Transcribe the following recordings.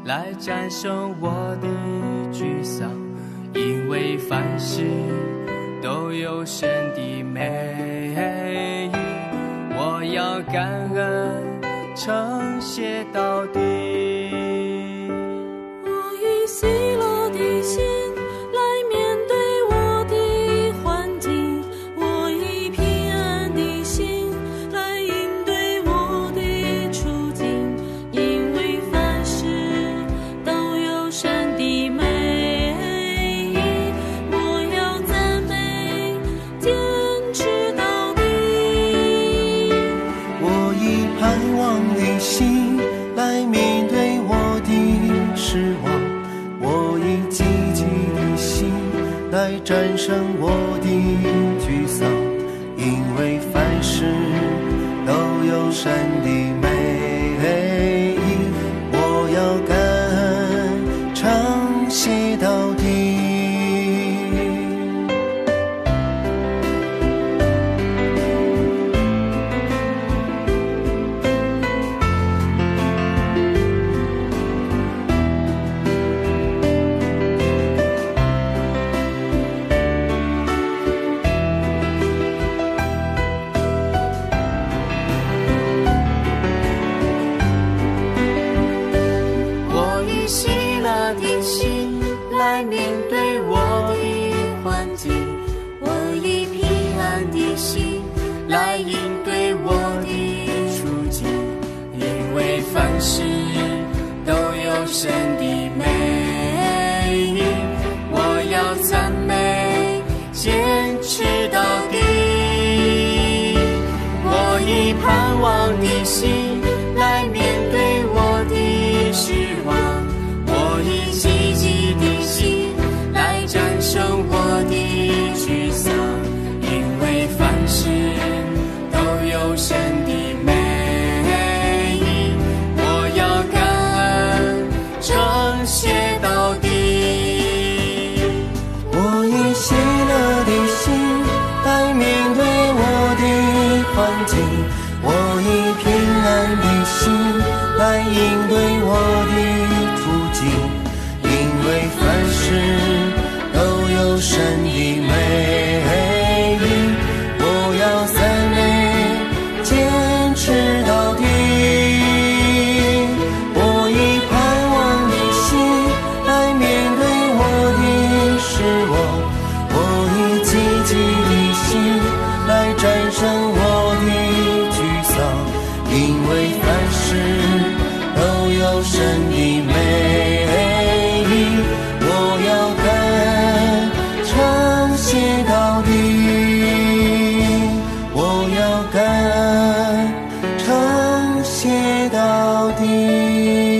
来战胜我的沮丧，因为凡事都有神的美意，我要感恩称谢到底。 我以喜乐的心来面对我的环境，我以平安的心来应对我的处境，因为凡事都有神的美意，我要赞美坚持到底。 我以盼望的心来面对我的失望，我以积极的心来战胜我的沮丧，因为凡事都有神的美意，我要感恩称谢到底。 我以喜乐的心来面对我的环境，我以平安的心来应对我的处境，因为凡事都有神的美意，我要赞美坚持到底。我以盼望的心来面对我的失望，我以积极的心来战胜我的沮丧，因为凡事都有神的美意，我要感恩称谢到底。 我以喜乐的心来面对我的环境，我以平安的心来应对我的处境，因为凡事都有神的美意，我要赞美坚持到底。我以盼望的心来面对我的失望，我以积极的心来战胜我的沮丧，因为凡事都有神的美意，我要感恩称谢到底，我要感恩称谢到底。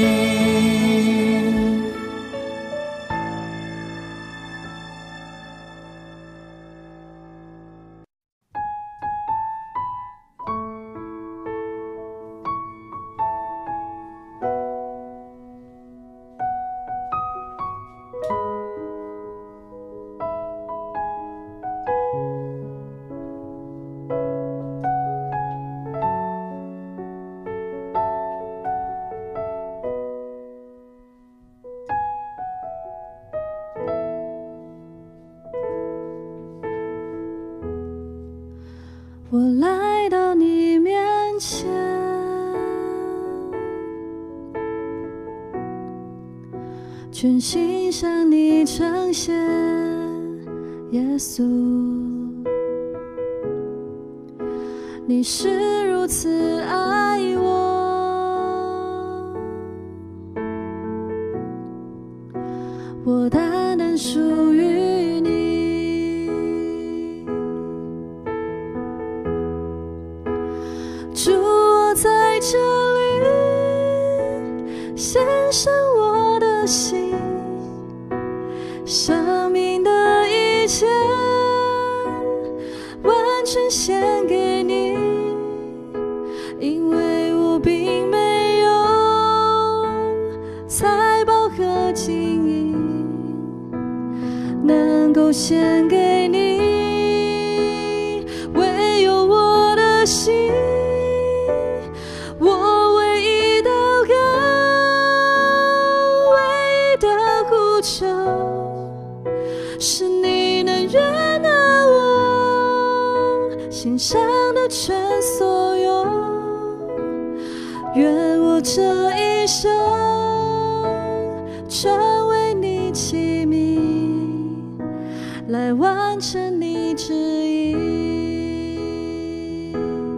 我来到你面前，全心向你呈现，耶稣，你是如此爱我，我单单属于你。主，我在这里献上我的心，生命的一切完全献给你，因为我并没有财宝和金银能够献给你，唯有我的心，我唯一祷告心上的全所有，愿我这一生成为你器皿，来完成你旨意。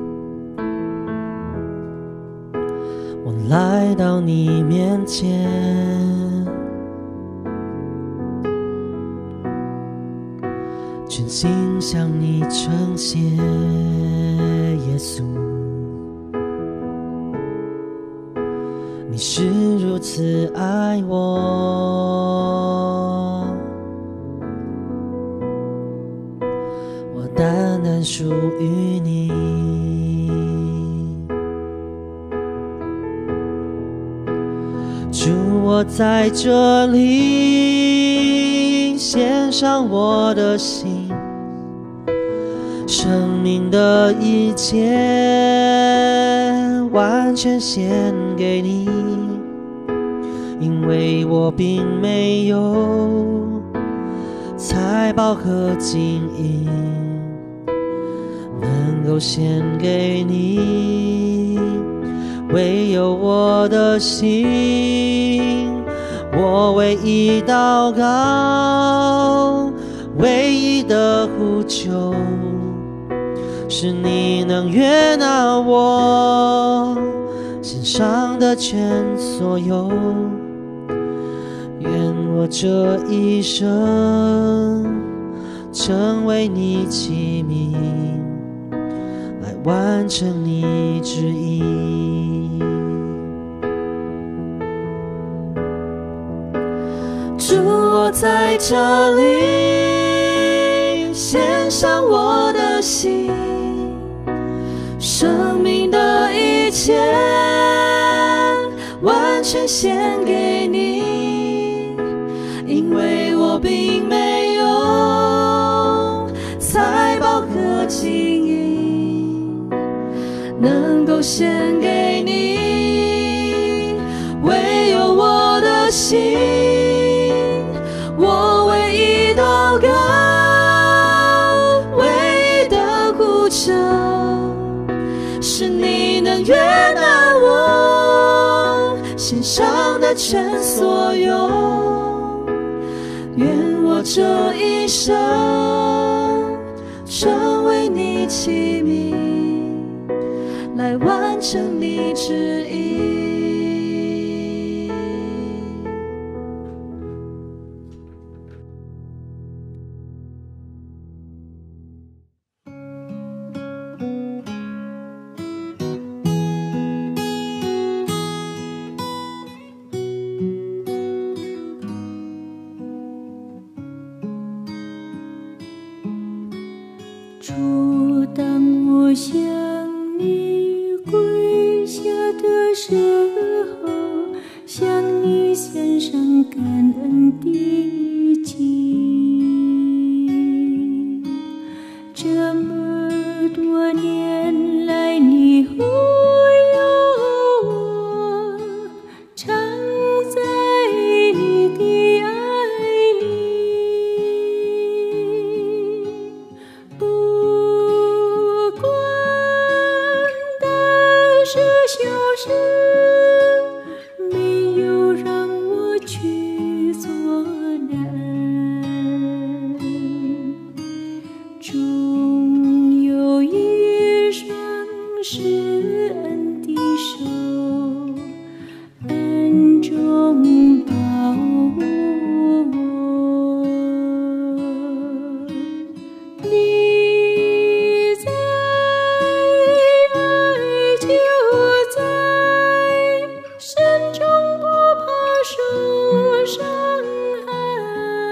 我来到你面前，全心向你呈现，耶稣，你是如此爱我，我单单属于你。主，我在这里献上我的心，生命的一切完全献给你，因为我并没有财宝和金银能够献给你，唯有我的心，我唯一祷告，唯一的呼求，是你能悦纳我心上的全所有，愿我这一生成为你器皿，来完成你旨意。 主，我在这里献上我的心，生命的一切完全献给你，因为我并没有财宝和金银能够献给你，唯有我的心，我唯一祷告，唯一的呼求，是你能悦纳我心上的全所有，愿我这一生成为你器皿，来完成你旨意。 主，当我向你跪下的时候，向你献上感恩的祭。这么多年来，你护佑我，常在你的爱里。不管大事小事，没有让我去作难，终有一双施恩的手，暗中保护我。你在，爱就在，身中不怕受伤害。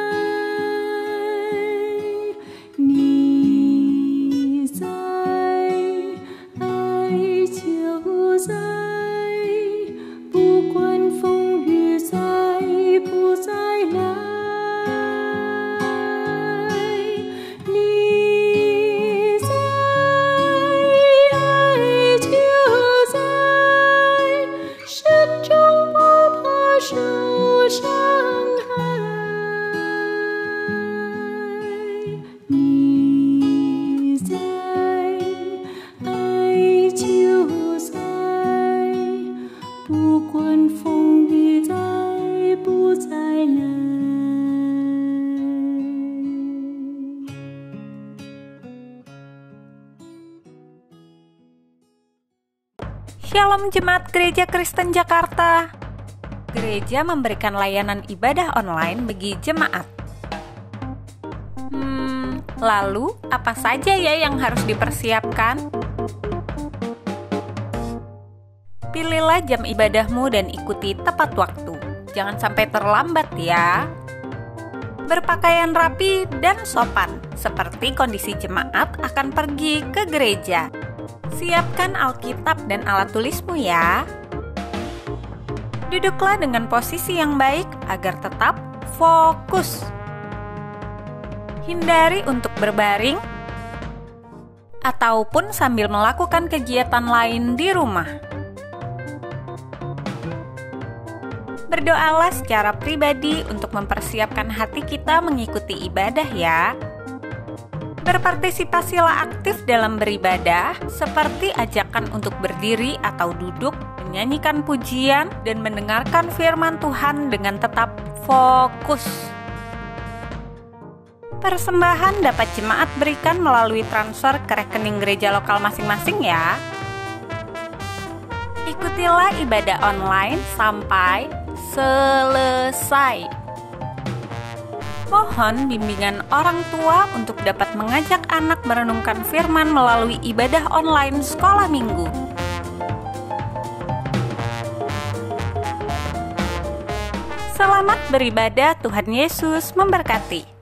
Shalom Jemaat Gereja Kristen Jakarta. Gereja memberikan layanan ibadah online bagi jemaat. Lalu apa saja ya yang harus dipersiapkan? Pilihlah jam ibadahmu dan ikuti tepat waktu. Jangan sampai terlambat ya. Berpakaian rapi dan sopan, seperti kondisi jemaat akan pergi ke gereja. Siapkan Alkitab dan alat tulismu ya. Duduklah dengan posisi yang baik agar tetap fokus. Hindari untuk berbaring ataupun sambil melakukan kegiatan lain di rumah. Berdoalah secara pribadi untuk mempersiapkan hati kita mengikuti ibadah ya. Berpartisipasilah aktif dalam beribadah, seperti ajakan untuk berdiri atau duduk, menyanyikan pujian, dan mendengarkan firman Tuhan dengan tetap fokus. Persembahan dapat jemaat berikan melalui transfer ke rekening gereja lokal masing-masing ya. Ikutilah ibadah online sampai selesai. Mohon bimbingan orang tua untuk dapat mengajak anak merenungkan firman melalui ibadah online sekolah minggu. Selamat beribadah, Tuhan Yesus memberkati.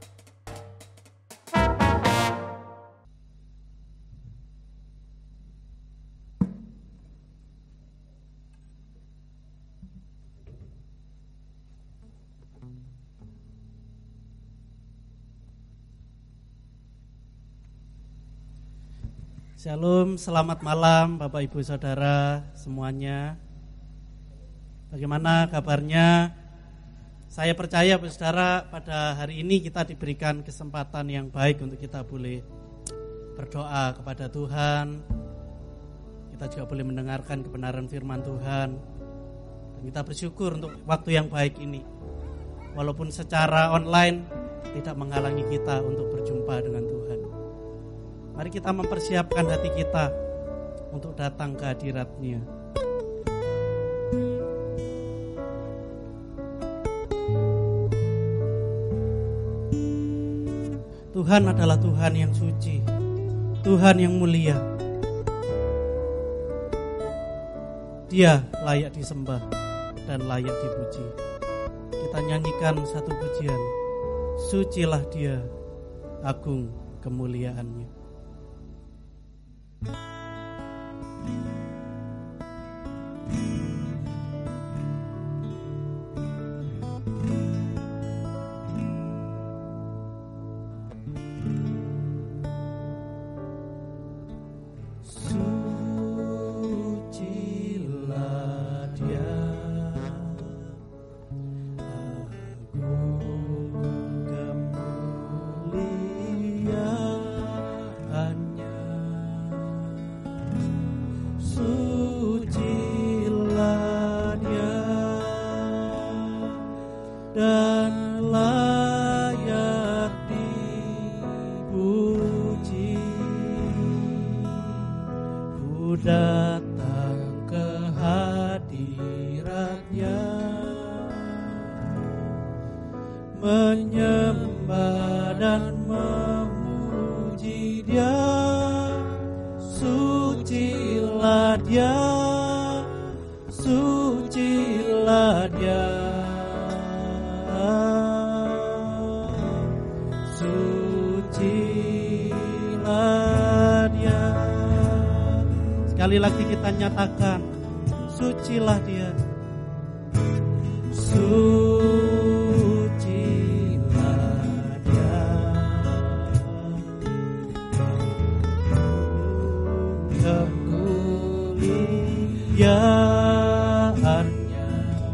Shalom, selamat malam Bapak Ibu Saudara semuanya. Bagaimana kabarnya? Saya percaya Saudara pada hari ini kita diberikan kesempatan yang baik untuk kita boleh berdoa kepada Tuhan. Kita juga boleh mendengarkan kebenaran firman Tuhan. Dan kita bersyukur untuk waktu yang baik ini. Walaupun secara online tidak menghalangi kita untuk berjumpa dengan Tuhan. Mari kita mempersiapkan hati kita untuk datang ke hadirat-Nya. Tuhan adalah Tuhan yang suci, Tuhan yang mulia. Dia layak disembah dan layak dipuji. Kita nyanyikan satu pujian. Sucilah Dia, agung kemuliaan-Nya. Sekali lagi kita nyatakan, sucilah Dia. Sucilah Dia. Kemuliaan-Nya.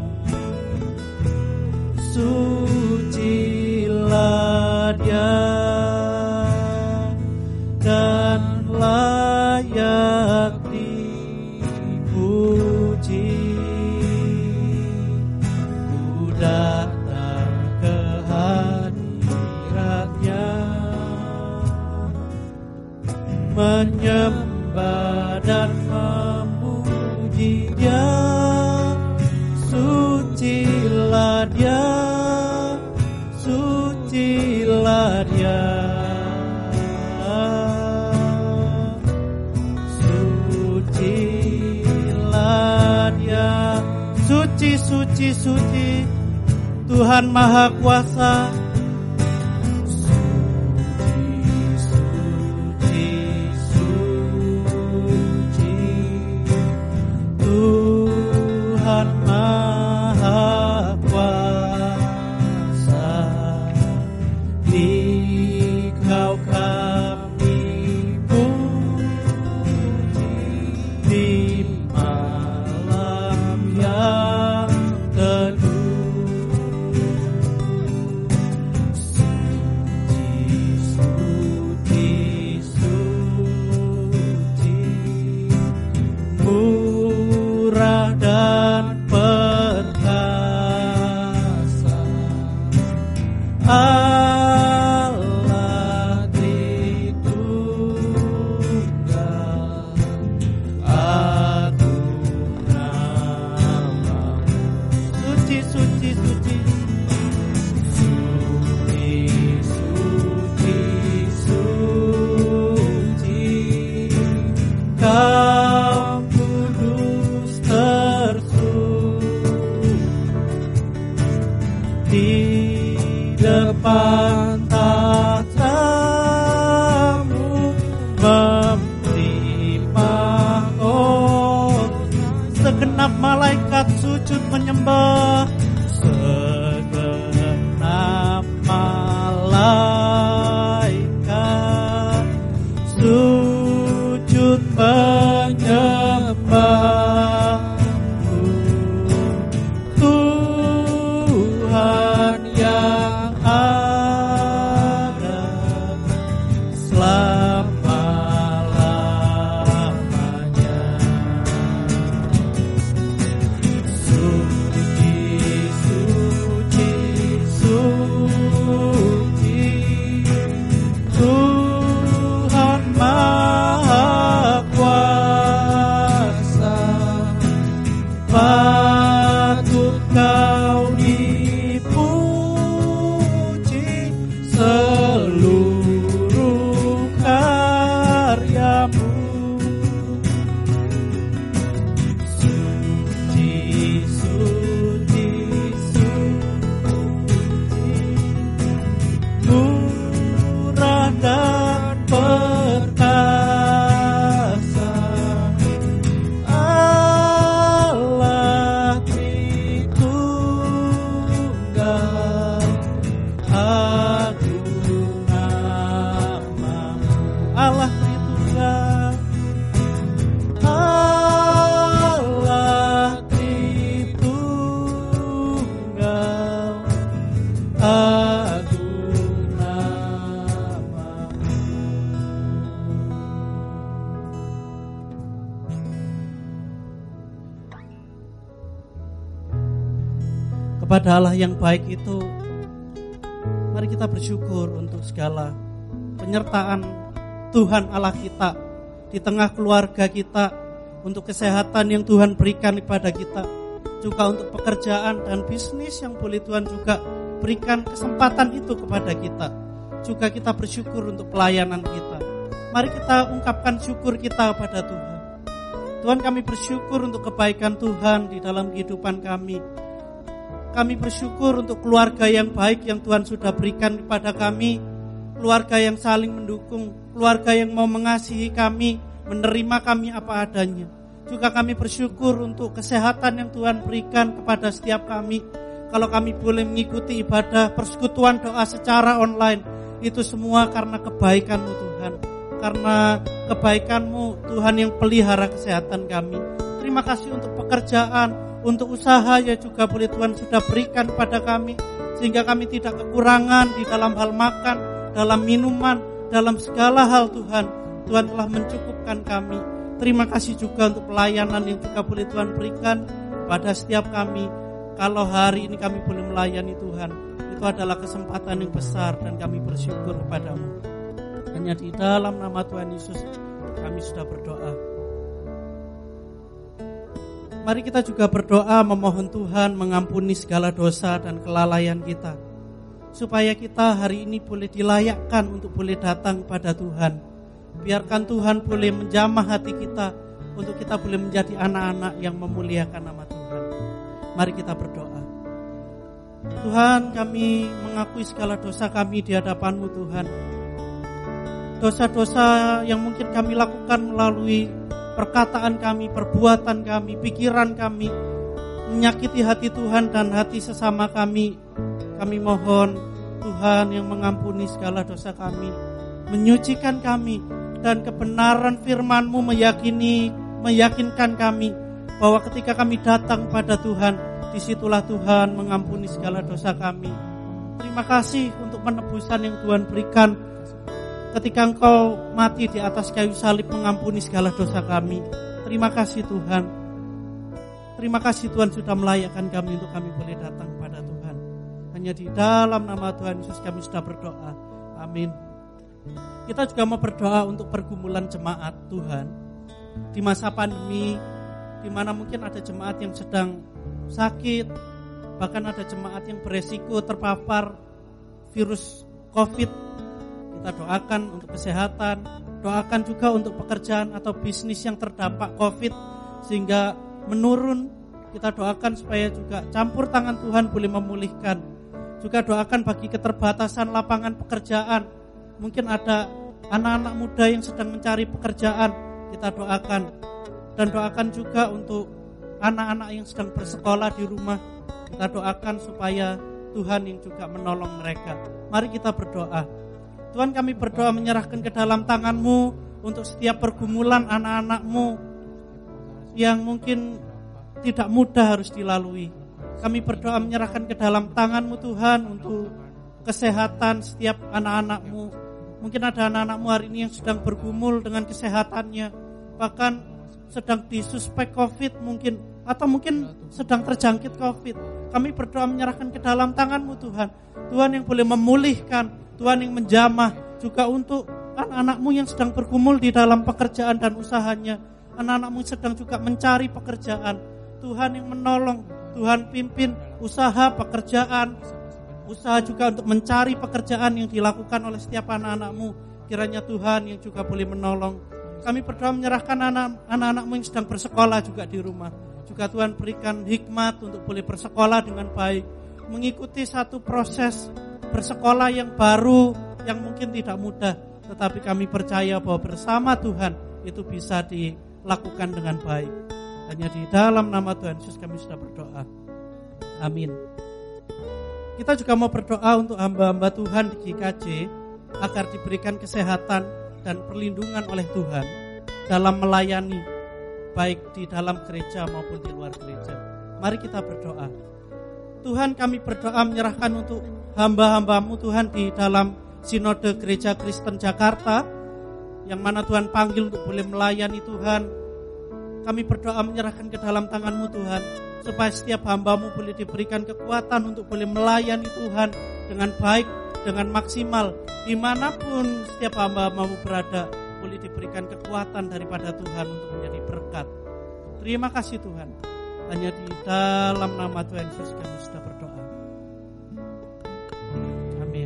Sucilah Dia. Dan layak dipuji. Ku datang ke hadirat-Nya, menyembah dan memuji suci, suci, Tuhan Maha Kuasa. Suci, suci, Tuhan Maha Kuasa. Dikau kami puji di malam yang teduh. Suci, suci, suci, murah dan perkasa, Allah Tritunggal, agung nama-Mu. Suci, suci, suci, suci, suci, suci, Kau kudus tersuci di depan tahta-Mu, memberi mahkota. Segenap malaikat sujud menyembah, segenap malaikat sujud menyembah-Mu. Tuhan yang ada selama-lamanya. Suci, suci, suci, Tuhan Maha Kuasa. Patut Kau dipuji seluruh karya-Mu. Suci, suci, suci, murah dan perkasa, Allah Tritunggal, agung nama-Mu. Allah Tritunggal, Allah Tritunggal, agung nama-Mu. Kepada Allah yang baik itu, mari kita bersyukur untuk segala penyertaan Tuhan Allah kita di tengah keluarga kita, untuk kesehatan yang Tuhan berikan kepada kita, juga untuk pekerjaan dan bisnis yang boleh Tuhan juga berikan kesempatan itu kepada kita. Juga kita bersyukur untuk pelayanan kita. Mari kita ungkapkan syukur kita kepada Tuhan. Tuhan, kami bersyukur untuk kebaikan Tuhan di dalam kehidupan kami. Kami bersyukur untuk keluarga yang baik yang Tuhan sudah berikan kepada kami. Keluarga yang saling mendukung, keluarga yang mau mengasihi kami, menerima kami apa adanya. Juga kami bersyukur untuk kesehatan yang Tuhan berikan kepada setiap kami. Kalau kami boleh mengikuti ibadah persekutuan doa secara online, itu semua karena kebaikan-Mu Tuhan. Karena kebaikan-Mu Tuhan yang pelihara kesehatan kami. Terima kasih untuk pekerjaan, untuk usaha yang juga boleh Tuhan sudah berikan pada kami, sehingga kami tidak kekurangan di dalam hal makan, dalam minuman, dalam segala hal Tuhan. Tuhan telah mencukupkan kami. Terima kasih juga untuk pelayanan yang juga boleh Tuhan berikan pada setiap kami. Kalau hari ini kami boleh melayani Tuhan, itu adalah kesempatan yang besar dan kami bersyukur kepada-Mu. Hanya di dalam nama Tuhan Yesus kami sudah berdoa. Mari kita juga berdoa memohon Tuhan mengampuni segala dosa dan kelalaian kita, supaya kita hari ini boleh dilayakkan untuk boleh datang kepada Tuhan. Biarkan Tuhan boleh menjamah hati kita, untuk kita boleh menjadi anak-anak yang memuliakan nama Tuhan. Mari kita berdoa. Tuhan, kami mengakui segala dosa kami di hadapan-Mu Tuhan. Dosa-dosa yang mungkin kami lakukan melalui perkataan kami, perbuatan kami, pikiran kami, menyakiti hati Tuhan dan hati sesama kami. Kami mohon Tuhan yang mengampuni segala dosa kami, menyucikan kami, dan kebenaran firman-Mu meyakinkan kami bahwa ketika kami datang pada Tuhan, disitulah Tuhan mengampuni segala dosa kami. Terima kasih untuk penebusan yang Tuhan berikan ketika Engkau mati di atas kayu salib mengampuni segala dosa kami. Terima kasih Tuhan. Terima kasih Tuhan sudah melayakkan kami untuk kami boleh datang pada Tuhan. Hanya di dalam nama Tuhan Yesus kami sudah berdoa. Amin. Kita juga mau berdoa untuk pergumulan jemaat Tuhan di masa pandemi, di mana mungkin ada jemaat yang sedang sakit, bahkan ada jemaat yang beresiko terpapar virus COVID. Kita doakan untuk kesehatan, doakan juga untuk pekerjaan atau bisnis yang terdampak COVID sehingga menurun. Kita doakan supaya juga campur tangan Tuhan boleh memulihkan. Juga doakan bagi keterbatasan lapangan pekerjaan. Mungkin ada anak-anak muda yang sedang mencari pekerjaan, kita doakan. Dan doakan juga untuk anak-anak yang sedang bersekolah di rumah, kita doakan supaya Tuhan yang juga menolong mereka. Mari kita berdoa. Tuhan, kami berdoa menyerahkan ke dalam tangan-Mu untuk setiap pergumulan anak-anak-Mu yang mungkin tidak mudah harus dilalui. Kami berdoa menyerahkan ke dalam tangan-Mu Tuhan untuk kesehatan setiap anak-anak-Mu. Mungkin ada anak-anak-Mu hari ini yang sedang bergumul dengan kesehatannya, bahkan sedang disuspek COVID mungkin, atau mungkin sedang terjangkit COVID. Kami berdoa menyerahkan ke dalam tangan-Mu Tuhan. Tuhan yang boleh memulihkan, Tuhan yang menjamah, juga untuk anak-anak-Mu yang sedang bergumul di dalam pekerjaan dan usahanya. Anak-anak-Mu sedang juga mencari pekerjaan. Tuhan yang menolong, Tuhan pimpin usaha pekerjaan, usaha juga untuk mencari pekerjaan yang dilakukan oleh setiap anak-anak-Mu. Kiranya Tuhan yang juga boleh menolong. Kami berdoa menyerahkan anak-anak-Mu yang sedang bersekolah juga di rumah. Juga Tuhan berikan hikmat untuk boleh bersekolah dengan baik, mengikuti satu proses bersekolah yang baru, yang mungkin tidak mudah. Tetapi kami percaya bahwa bersama Tuhan itu bisa dilakukan dengan baik. Hanya di dalam nama Tuhan Yesus kami sudah berdoa. Amin. Kita juga mau berdoa untuk hamba-hamba Tuhan di GKJ agar diberikan kesehatan dan perlindungan oleh Tuhan dalam melayani, baik di dalam gereja maupun di luar gereja. Mari kita berdoa. Tuhan, kami berdoa menyerahkan untuk hamba-hamba-Mu Tuhan di dalam Sinode Gereja Kristen Jakarta, yang mana Tuhan panggil untuk boleh melayani Tuhan. Kami berdoa menyerahkan ke dalam tangan-Mu Tuhan, supaya setiap hamba-Mu boleh diberikan kekuatan untuk boleh melayani Tuhan dengan baik, dengan maksimal. Dimanapun setiap hamba-hamba-Mu berada, boleh diberikan kekuatan daripada Tuhan untuk menjadi berkat. Terima kasih Tuhan. Hanya di dalam nama Tuhan Yesus kami sudah berdoa. Amin.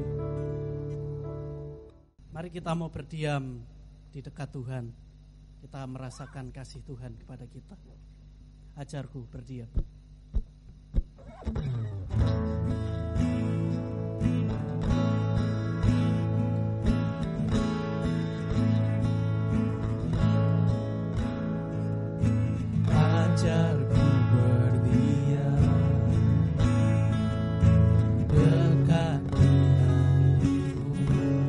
Mari kita mau berdiam di dekat Tuhan. Kita merasakan kasih Tuhan kepada kita. Ajarku berdiam. Ajarku berdiam dekat Tuhan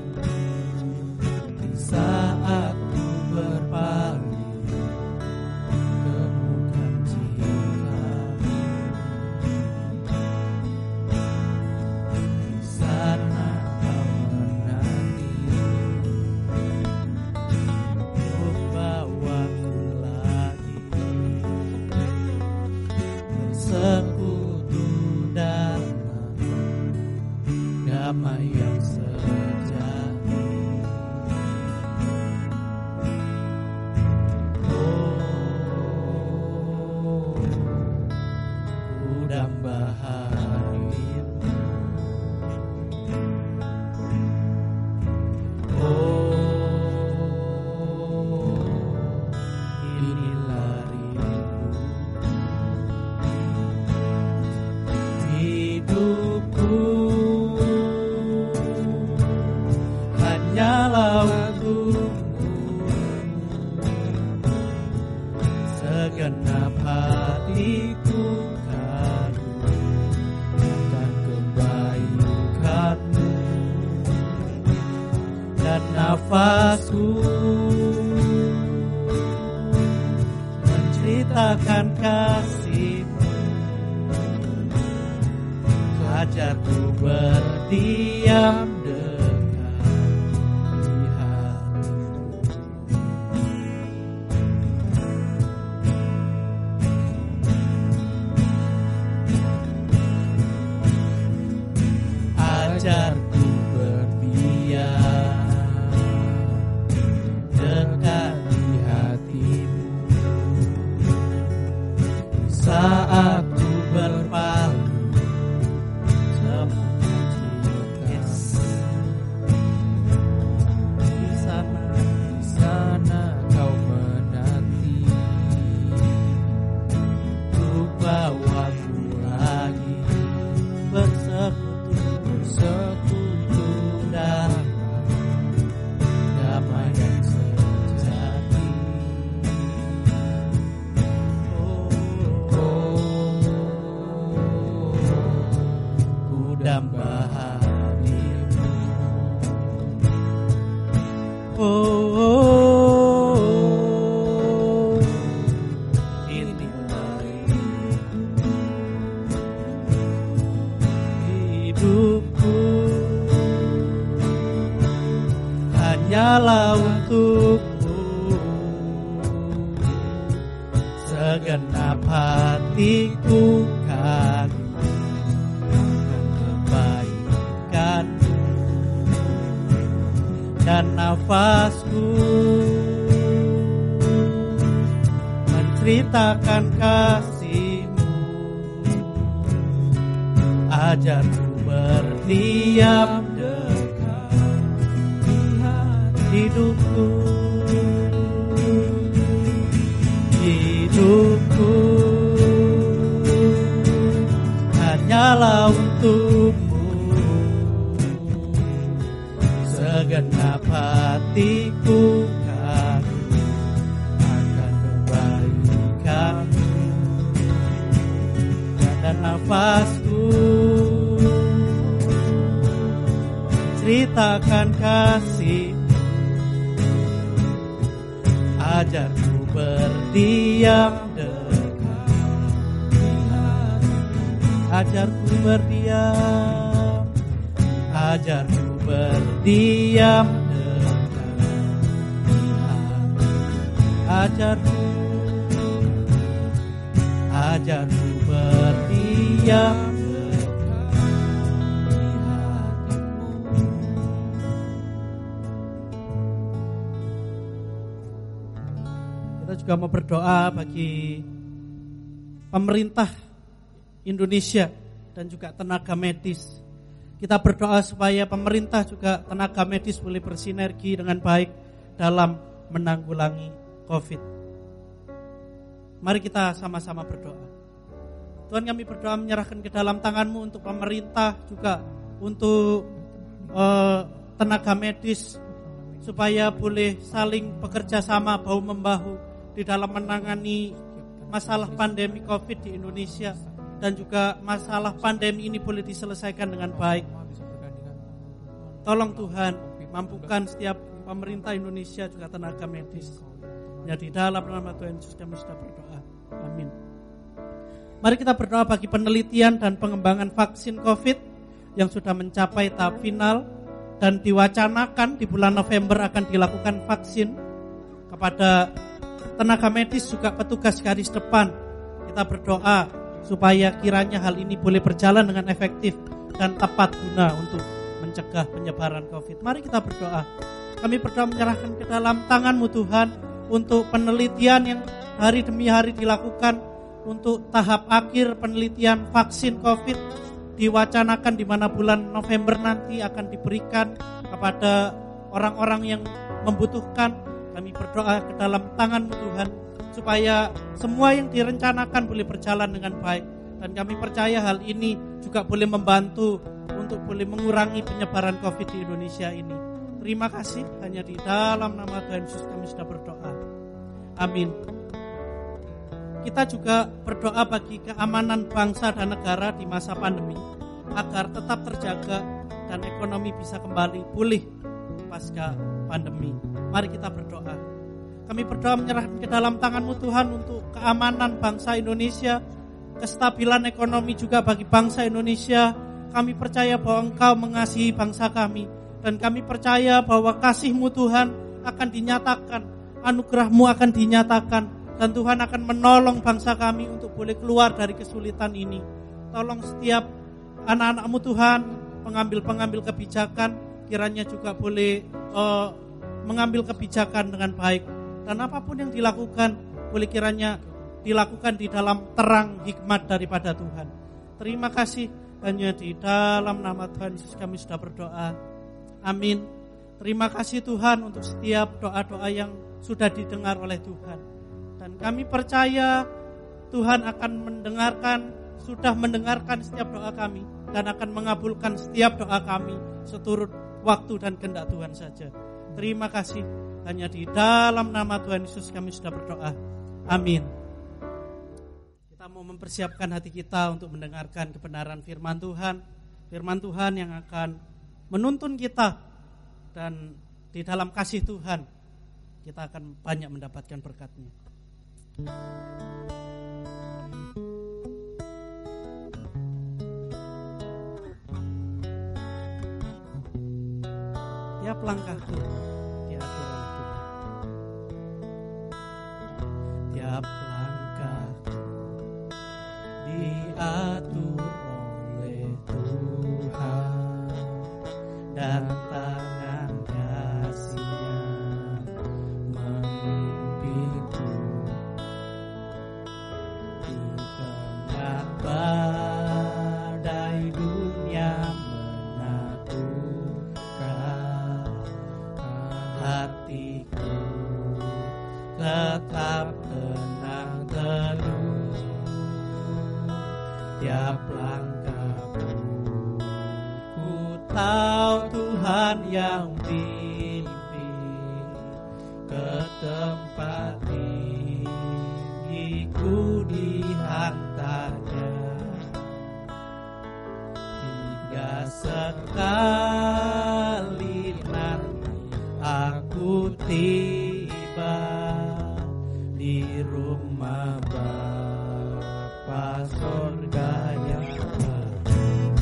saat ku berpaling kemukan cinta. Di sana kau menanti untuk bawaku lagi bersekutu dalam damai yang sejati. Ku damba harimu. Inilah rindu. nafasku menceritakan kasih-Mu. Ajarku berdiam dekat di hati-Mu. Ajarku berdiam dekat di hati-Mu. Saat ku berpaling hanyalah untuk-Mu, segenap hatiku kagum akan kebaikan-Mu, dan nafasku menceritakan kasih-Mu. Ajarku berdiam hidupku hanyalah untuk-Mu, segenap hatiku kagum akan kebaikan-Mu, dan nafasku ceritakan kasih. Ajarku berdiam dekat di hati-Mu. Ajarku berdiam, ajarku berdiam dekat di hati-Mu. Ajarku berdiam dekat di hati-Mu. Kita juga mau berdoa bagi pemerintah Indonesia dan juga tenaga medis. Kita berdoa supaya pemerintah juga tenaga medis boleh bersinergi dengan baik dalam menanggulangi COVID. Mari kita sama-sama berdoa. Tuhan, kami berdoa menyerahkan ke dalam tangan-Mu untuk pemerintah, juga untuk tenaga medis, supaya boleh saling bekerja sama bahu-membahu di dalam menangani masalah pandemi COVID di Indonesia, dan juga masalah pandemi ini boleh diselesaikan dengan baik. Tolong Tuhan, mampukan setiap pemerintah Indonesia juga tenaga medis. Ya, di dalam nama Tuhan Yesus kami sudah berdoa. Amin. Mari kita berdoa bagi penelitian dan pengembangan vaksin COVID yang sudah mencapai tahap final dan diwacanakan di bulan November akan dilakukan vaksin kepada tenaga medis, juga petugas garis depan. Kita berdoa supaya kiranya hal ini boleh berjalan dengan efektif dan tepat guna untuk mencegah penyebaran COVID. Mari kita berdoa. Kami berdoa menyerahkan ke dalam tangan-Mu Tuhan untuk penelitian yang hari demi hari dilakukan untuk tahap akhir penelitian vaksin COVID, diwacanakan di mana bulan November nanti akan diberikan kepada orang-orang yang membutuhkan. Kami berdoa ke dalam tangan-Mu Tuhan supaya semua yang direncanakan boleh berjalan dengan baik, dan kami percaya hal ini juga boleh membantu untuk boleh mengurangi penyebaran COVID di Indonesia ini. Terima kasih, hanya di dalam nama Tuhan Yesus kami sudah berdoa. Amin. Kita juga berdoa bagi keamanan bangsa dan negara di masa pandemi, agar tetap terjaga dan ekonomi bisa kembali pulih pasca pandemi. Mari kita berdoa. Kami berdoa menyerahkan ke dalam tangan-Mu Tuhan untuk keamanan bangsa Indonesia, kestabilan ekonomi juga bagi bangsa Indonesia. Kami percaya bahwa Engkau mengasihi bangsa kami, dan kami percaya bahwa kasih-Mu Tuhan akan dinyatakan, anugerah-Mu akan dinyatakan, dan Tuhan akan menolong bangsa kami untuk boleh keluar dari kesulitan ini. Tolong setiap anak-anak-Mu Tuhan, pengambil-pengambil kebijakan, kiranya juga boleh mengambil kebijakan dengan baik. Dan apapun yang dilakukan, boleh kiranya dilakukan di dalam terang hikmat daripada Tuhan. Terima kasih, hanya di dalam nama Tuhan Yesus kami sudah berdoa. Amin. Terima kasih Tuhan untuk setiap doa-doa yang sudah didengar oleh Tuhan. Dan kami percaya Tuhan akan sudah mendengarkan setiap doa kami, dan akan mengabulkan setiap doa kami seturut waktu dan kehendak Tuhan saja. Terima kasih, hanya di dalam nama Tuhan Yesus kami sudah berdoa. Amin. Kita mau mempersiapkan hati kita untuk mendengarkan kebenaran firman Tuhan. Firman Tuhan yang akan menuntun kita, dan di dalam kasih Tuhan kita akan banyak mendapatkan berkat-Nya. Tiap langkahku diatur oleh Tuhan. Tiap langkahku diatur oleh Tuhan, dan tangan kasih-Nya memimpinku di tengah badai dunia menaklukkan. Hatiku tetap tenang teduh. Tiap langkahku ku tahu Tuhan yang pimpin ke tempat tinggiku dihantarnya, hingga sekali nanti aku tiba di rumah Bapa sorga yang baru.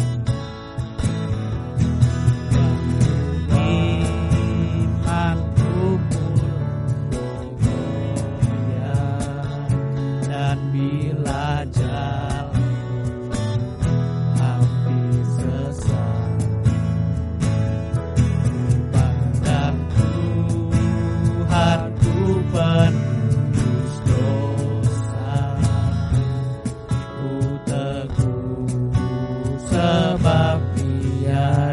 Imanku pun goyah, dan bila jalan hampir sesat, pandang Tuhanku penebus dosa. Ku teguh sebab Dia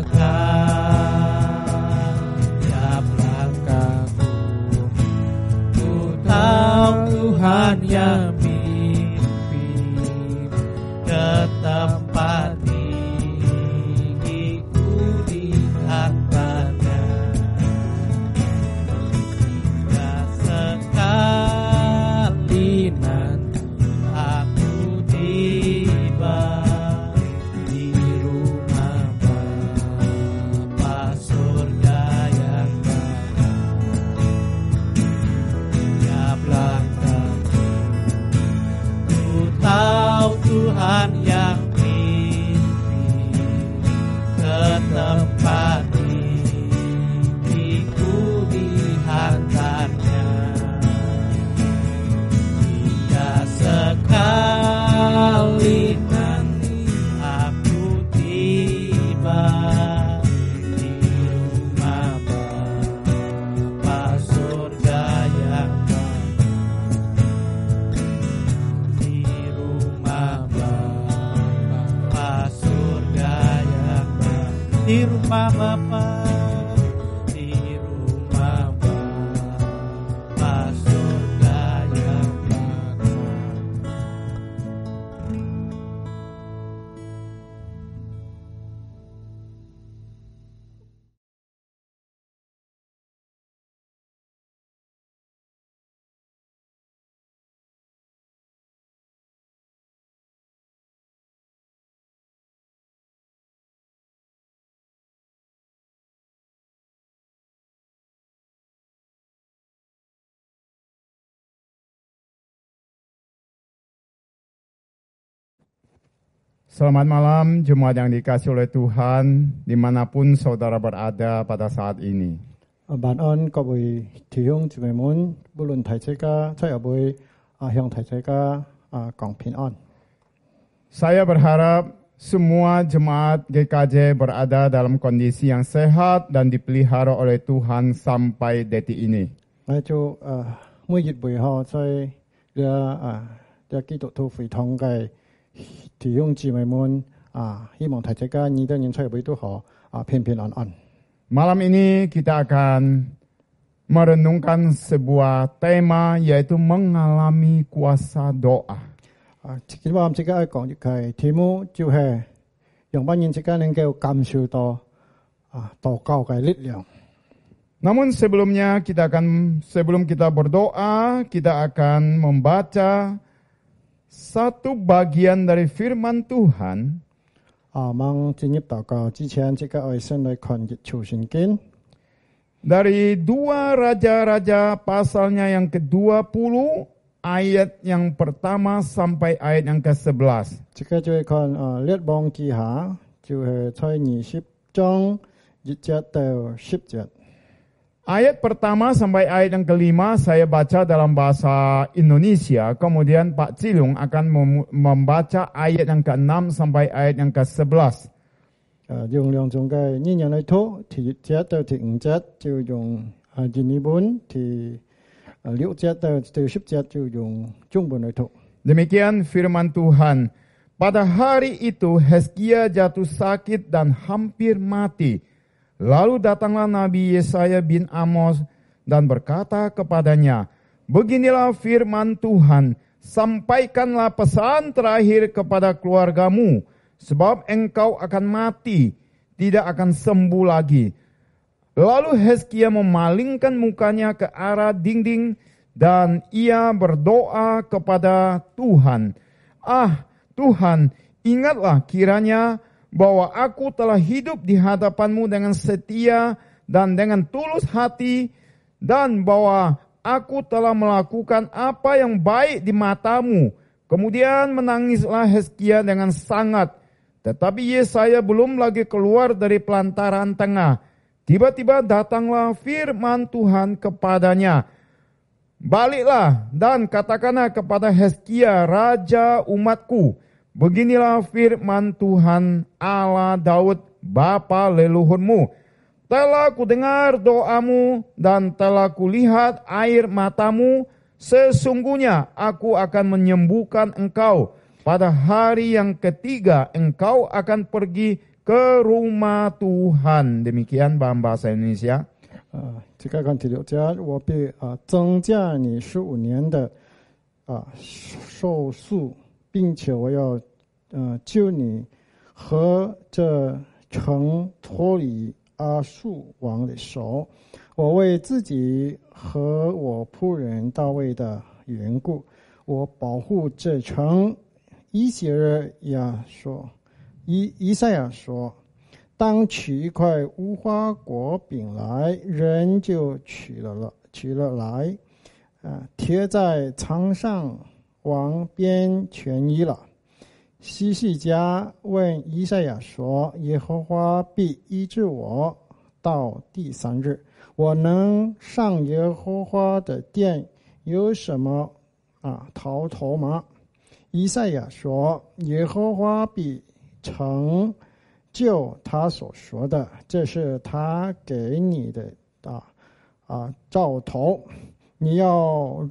dekat. Tiap langkahku ku tahu Tuhan yang pimpin ke tempat tinggiku dihantarnya, hingga sekali nanti aku tiba di rumah Bapa surga yang baru. Tiap langkahku ku tahu Tuhan yang pimpin ke tempat tinggiku dihantarnya, hingga sekali nanti aku tiba di rumah Bapa surga yang baru. Di rumah Bapa surga yang baru. Di rumah Bapa Selamat malam jemaat yang dikasihi oleh Tuhan, dimanapun saudara berada pada saat ini. Bạn ơn各位弟兄姊妹們，無論大家出入會向大家講平安。 Saya berharap semua jemaat GKJ berada dalam kondisi yang sehat dan dipelihara oleh Tuhan sampai detik ini. 我就每月會後在基督徒會堂嘅弟兄姊妹們希望大家你的人出入會都好平平安安。 Malam ini kita akan merenungkan sebuah tema yaitu mengalami kuasa doa. 今晚自己講嘅題目就係讓班人自己能夠感受到禱告嘅力量。 Namun sebelum kita berdoa, kita akan membaca satu bagian dari firman Tuhan. 望進入禱告之前，自己愛先來看日朝聖經。 Dari 2 Raja-Raja pasalnya yang ke-20, ayat yang pertama sampai ayat yang ke-11. 這個就係看列王記下，就係在20章1節到10節。 Ayat pertama sampai ayat yang ke-5 saya baca dalam bahasa Indonesia. Kemudian Pak Cilung akan membaca ayat yang ke-6 sampai ayat yang ke-11. 用兩種嘅語言嚟讀，第1節到第5節就用印尼文，第6節到第10節就用中文嚟讀。 Demikian firman Tuhan. Pada hari itu Hizkia jatuh sakit dan hampir mati. Lalu datanglah Nabi Yesaya bin Amos dan berkata kepadanya, beginilah firman Tuhan, sampaikanlah pesan terakhir kepada keluargamu, sebab engkau akan mati, tidak akan sembuh lagi. Lalu Hizkia memalingkan mukanya ke arah dinding dan ia berdoa kepada Tuhan. Ah Tuhan, ingatlah kiranya bahwa aku telah hidup di hadapanmu dengan setia dan dengan tulus hati, dan bahwa aku telah melakukan apa yang baik di matamu. Kemudian menangislah Hizkia dengan sangat. Tetapi Yesaya belum lagi keluar dari pelantaran tengah. Tiba-tiba datanglah firman Tuhan kepadanya. Baliklah dan katakanlah kepada Hizkia, raja umatku, beginilah firman Tuhan Allah Daud, bapa leluhurmu. Telah kudengar doamu dan telah kulihat air matamu. Sesungguhnya aku akan menyembuhkan engkau. Pada hari yang ketiga engkau akan pergi ke rumah Tuhan. Demikian bahasa Indonesia. 这个看第6节，我必增加你15年的寿数。 并且我要救你和这城脱离阿述王的手。我为自己和我仆人大卫的缘故，我保护这城。以赛亚说，当取一块无花果饼来，人就取了来，贴在墙上。 往边痊愈了。希西家问以赛亚说：“耶和华必医治我到第3日，我能上耶和华的殿有什么逃脱吗？”以赛亚说：“耶和华必成就他所说的，这是他给你的兆头。你要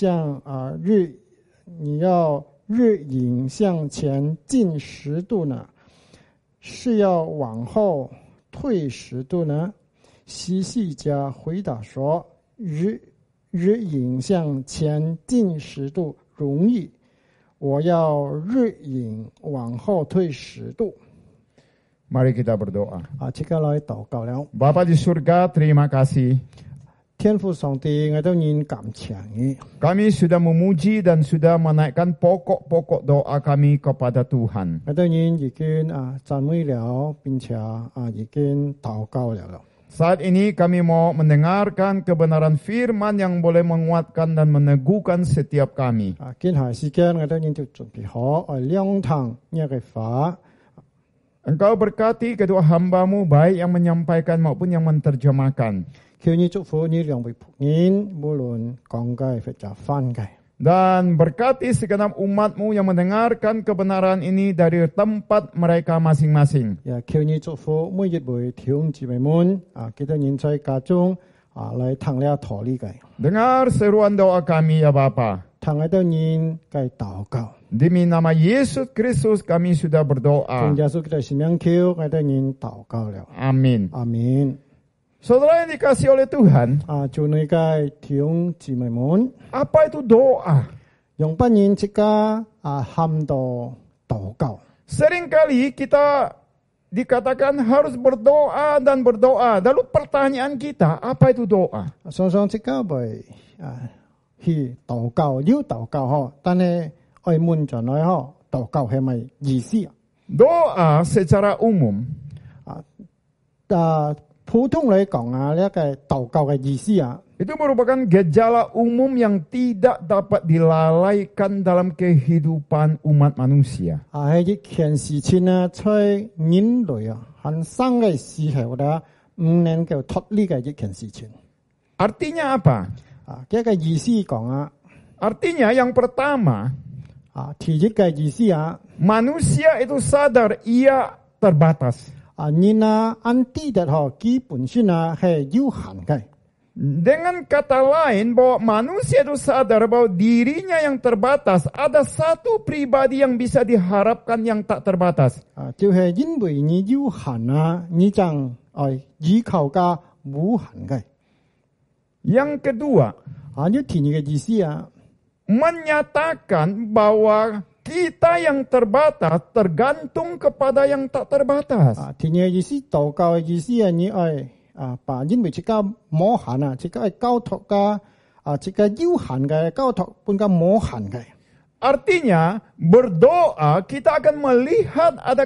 日影向前进10度呢，是要往后退10度呢？”希西家回答说：“日影向前进10度容易，我要日影往後退10度。” Mari kita berdoa. Bapa di surga, terima kasih. 天父上帝，我都應感謝你。 Kami sudah memuji dan sudah menaikkan pokok-pokok doa kami kepada Tuhan. 我都已經讚美了，並且已經禱告了。 Saat ini kami mau mendengarkan kebenaran firman yang boleh menguatkan dan meneguhkan setiap kami. 接下來時間我哋就準備好兩堂呢個法。 Engkau berkati kedua hamba-Mu baik yang menyampaikan maupun yang menerjemahkan. 求你祝福呢兩位僕人，無論講解或者翻譯。 Dan berkati segenap umat-Mu yang mendengarkan kebenaran ini dari tempat mereka masing-masing. 也求你祝福每一位弟兄姊妹們，記得人在家中嚟聽了道理嘅， Dengar seruan doa kami ya Bapa. 聽喺度人嘅禱告。 Demi nama Yesus Kristus kami sudah 奉 berdoa. 耶穌基督聖名求，喺度人禱告了。 Amin. 阿們。 Saudara yang dikasih oleh Tuhan, 祝你嘅弟兄姊妹們， apa itu doa? 用不然即刻喊到禱告。 Seringkali kita dikatakan harus berdoa dan berdoa. Lalu pertanyaan kita, apa itu doa? 常常即刻會去禱告，要禱告嗬，但係愛問就來嗬，禱告係咪意思啊？ Doa secara umum 普通嚟講呢個禱告嘅意思啊， itu merupakan gejala umum yang tidak dapat dilalaikan dalam kehidupan umat manusia. 係一件事情呢，在人類很生嘅時候呢，唔能夠脫離嘅一件事情。 Artinya apa? 一個意思講 Artinya yang pertama, 第一個意思 manusia itu sadar ia terbatas. 人按地的基本上係有限嘅。 Dengan kata lain bahwa manusia itu sadar bahwa dirinya yang terbatas, ada satu pribadi yang bisa diharapkan yang tak terbatas. 就係因為你有限你將依靠嘅無限嘅。 Yang kedua, 呢第二個意思 menyatakan bahwa kita yang terbatas tergantung kepada yang tak terbatas. 第二個意思禱告嘅意思你把因為這個無限這個交託嘅這個有限嘅交託半個無限嘅。 Artinya berdoa kita akan melihat ada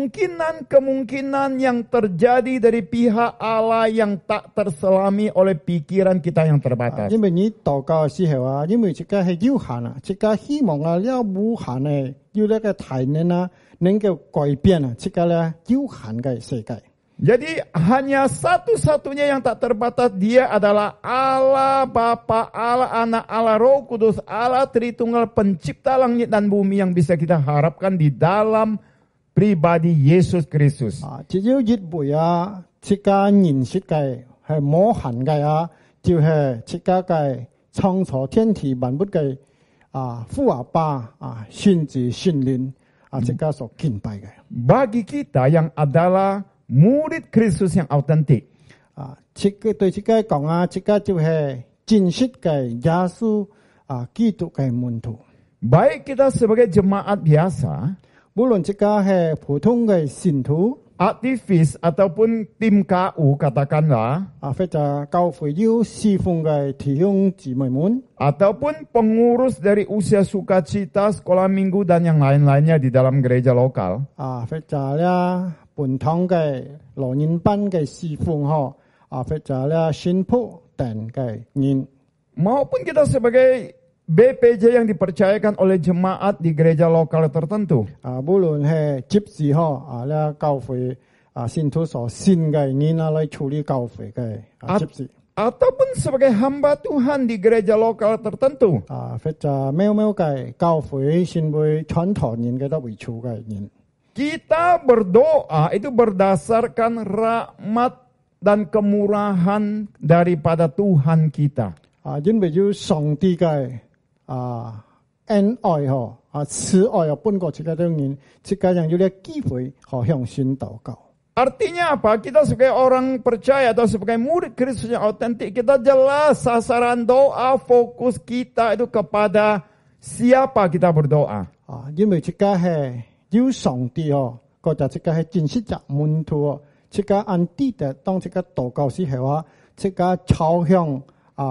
kemungkinan-kemungkinan yang terjadi dari pihak Allah yang tak terselami oleh pikiran kita yang terbatas. 因為你禱告嘅時候因為這個係有限這個希望了無限嘅要呢個體能能夠改變這個呢有限嘅世界。 Jadi hanya satu-satunya yang tak terbatas dia adalah Allah Bapa, Allah Anak, Allah Roh Kudus, Allah Tritunggal pencipta langit dan bumi yang bisa kita harapkan di dalam pribadi Yesus Kristus. 只要一位這個認識嘅係無限嘅就係這個嘅創造天地萬物嘅父阿爸先知聖靈這個所敬拜嘅。 Bagi kita yang adalah murid Kristus yang autentik. 這個對這個講這個就係真實嘅耶穌基督嘅門徒。 Baik kita sebagai jemaat biasa, 無論這個係普通嘅信徒， aktivis ataupun tim KU katakanlah, 或者教會要侍奉嘅弟兄姊妹們， ataupun pengurus dari usia sukacita, sekolah minggu dan yang lain-lainnya di dalam gereja lokal. 或者咧本堂嘅老年班嘅侍奉或者咧信徒等嘅人， Maupun kita sebagai BPJ yang dipercayakan oleh jemaat di gereja lokal tertentu. 無論係接事咧教會信徒所信嘅人嚟處理教會嘅接事， Ataupun sebagai hamba Tuhan di gereja lokal tertentu. 或者喵嘅教會先會傳道人嘅為主嘅人。 Kita berdoa itu berdasarkan rahmat dan kemurahan daripada Tuhan kita. 因為要上帝嘅恩愛慈愛本過這個人，這個人有啲機會向神禱告。 Artinya apa? Kita sebagai orang percaya atau sebagai murid Kristus yang autentik, kita jelas sasaran doa, fokus kita itu kepada siapa kita berdoa. 因為這個係要上帝或者這個係真實嘅門徒這個按地的當這個禱告時候這個朝向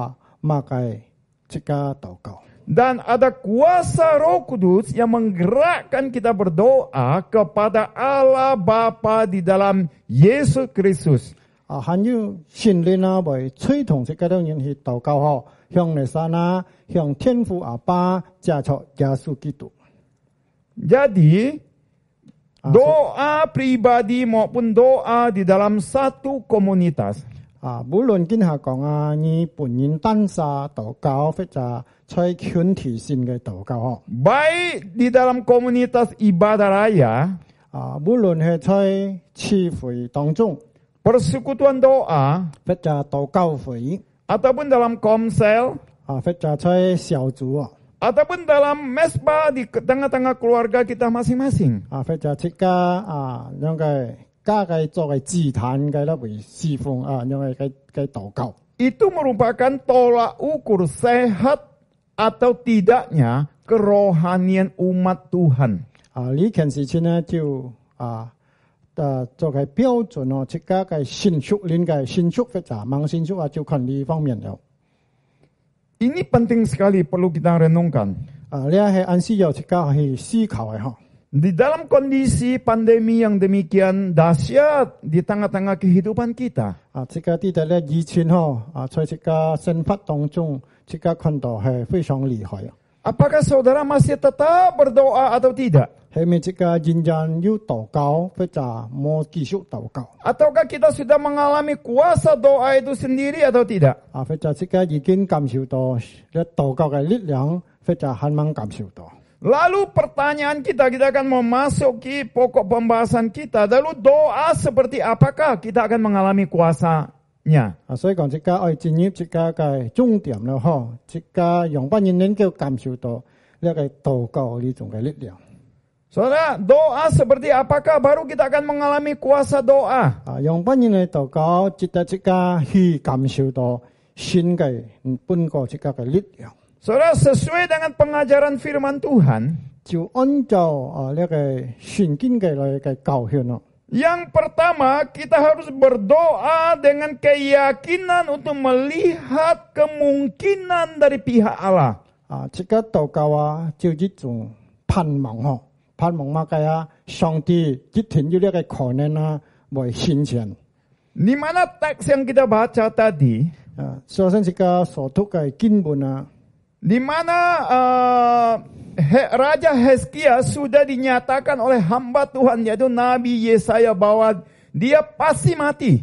maka這個禱告。 Dan ada kuasa Roh Kudus yang menggerakkan kita berdoa kepada Allah Bapa di dalam Yesus Kristus. 還有心靈啊，為催同這個人去禱告吼，向尼撒那，向天父阿爸借出耶穌基督。 Jadi doa pribadi maupun doa di dalam satu komunitas 無論今下講你本人單殺禱告，或者在群體性嘅禱告吼。 baik di dalam komunitas ibadah raya 無論係在聚會當中， persekutuan doa 或者禱告會， ataupun dalam komsel 或者在小組 ataupun dalam mesbah di tengah-tengah keluarga kita masing-masing. 或者即個讓佢家嘅作為祭壇嘅為侍奉讓佢嘅禱告。 Itu merupakan tolak ukur sehat atau tidaknya kerohanian umat Tuhan. 呢件事情呢就作為標準即個嘅信屬靈嘅信屬或者盲信屬就看呢方面了。 Ini penting sekali perlu kita renungkan. 呢係按需要即個去思考嘅。 Di dalam kondisi pandemi yang demikian dahsyat di tengah-tengah kehidupan kita. 即個啲咧以前在這個生活當中，這個看到係非常厲害。 Apakah saudara masih tetap berdoa atau tidak? 係咪這個仍然要禱告，或者冇繼續禱告？ Ataukah kita sudah mengalami kuasa doa itu sendiri atau tidak? 或者這個已經感受到咧禱告嘅力量，或者還冇感受到？ Lalu pertanyaan kita akan memasuki pokok pembahasan kita. Lalu doa seperti apakah kita akan mengalami kuasanya? 所以講，這個愛進入這個嘅重點啦，這個用班人能夠感受到呢個禱告呢種嘅力量。 Saudara, doa seperti apakah baru kita akan mengalami kuasa doa? 用班人嚟禱告，值得這個去感受到神嘅本個這個嘅力量。 Saudara, sesuai dengan pengajaran firman Tuhan, 就按照呢個聖經嘅來嘅教訓咯。 yang pertama kita harus berdoa dengan keyakinan untuk melihat kemungkinan dari pihak Allah. 這個禱告就一種盼望盼望嘛嘅上帝一定要呢個可能為現前。 Di mana teks yang kita baca tadi? 首先這個所讀嘅經文 di mana Raja Hizkia sudah dinyatakan oleh hamba Tuhan yaitu Nabi Yesaya bahwa dia pasti mati.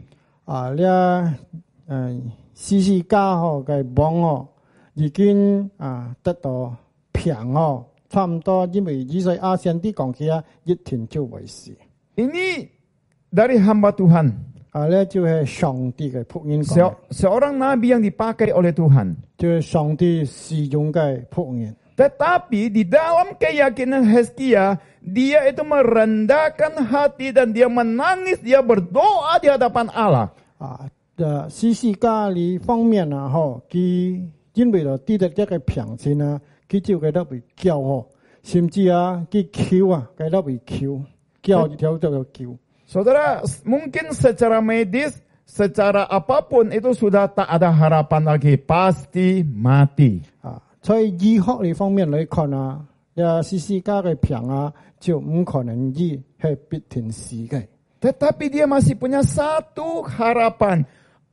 西西家嘅王已經得到平差唔多，因為以賽亞先知講佢一天就為死。 Ini dari hamba Tuhan. 呢就係上帝嘅僕人。 Seorang nabi yang dipakai oleh Tuhan. 就係上帝使用嘅僕人。 Tetapi di dalam keyakinan Hizkia, dia itu merendahkan hati dan dia menangis, dia berdoa di hadapan Allah. 西西家呢方面佢因為到啲一個平靜佢就佢都會叫甚至佢求佢都會求，叫就叫。 Saudara, mungkin secara medis, secara apapun itu sudah tak ada harapan lagi, pasti mati. 在醫學呢方面嚟看西西家嘅病就唔可能醫，係必定死嘅。 Tetapi dia masih punya satu harapan.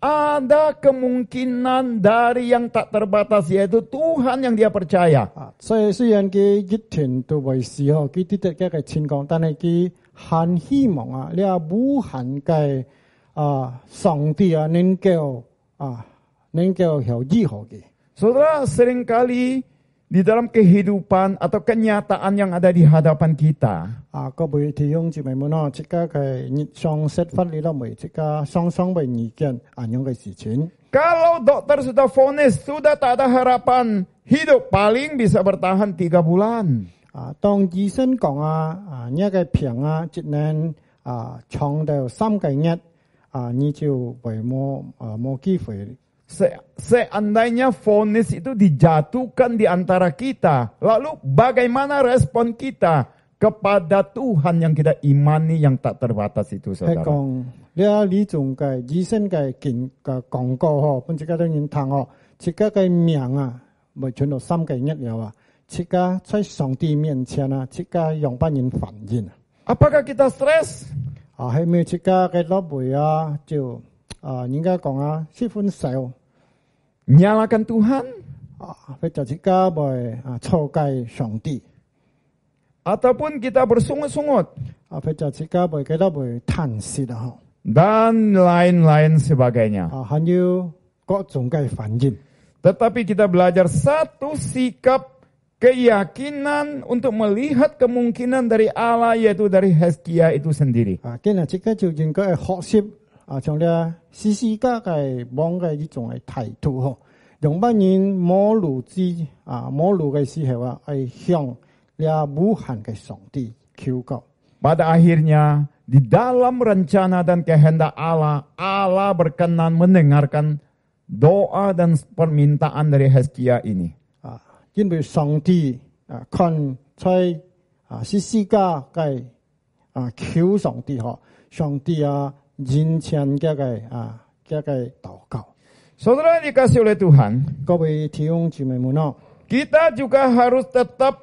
Ada kemungkinan dari yang tak terbatas, yaitu Tuhan yang dia percaya. 所以雖然佢一天都為死佢啲得嘅情況，但係佢很希望無限嘅上帝能夠有醫好嘅。 Saudara, seringkali di dalam kehidupan atau kenyataan yang ada di hadapan kita, 各位弟兄姊妹們即個嘅日常生活裏頭，即個雙雙為意見咁樣嘅事情。 kalau dokter sudah vonis sudah tak ada harapan hidup, paling bisa bertahan 3 bulan. 當醫生講呢個病只能長到3個月，你就冇機會。 Seandainya vonis itu dijatuhkan di antara kita, lalu bagaimana respon kita kepada Tuhan yang kita imani yang tak terbatas itu, saudara? 呢種嘅醫生嘅廣告本這個都認同這個嘅命咪存到3個月了這個在上帝面前這個用不人反應。 Apakah kita stres? 係咪這個嘅老輩就應該講啊，喜歡笑 Nyalakan Tuhan, 或者自家會錯計上帝 ataupun kita bersungut-sungut 或者自家會記得會嘆息 dan lain-lain sebagainya. 還有各種嘅反應 Tetapi kita belajar satu sikap keyakinan untuk melihat kemungkinan dari Allah, yaitu dari Hizkia itu sendiri. 今日自家就應該學習從啲時時家嘅網嘅呢種嘅態度用班人摸路嘅時候係向呢無限嘅上帝求告 Pada akhirnya, di dalam rencana dan kehendak Allah, Allah berkenan mendengarkan doa dan permintaan dari Hizkia ini. 因為上帝看在時時家嘅求上帝上帝人前嘅禱告 Saudara dikasih oleh Tuhan, 各位弟兄姊妹們 kita juga harus tetap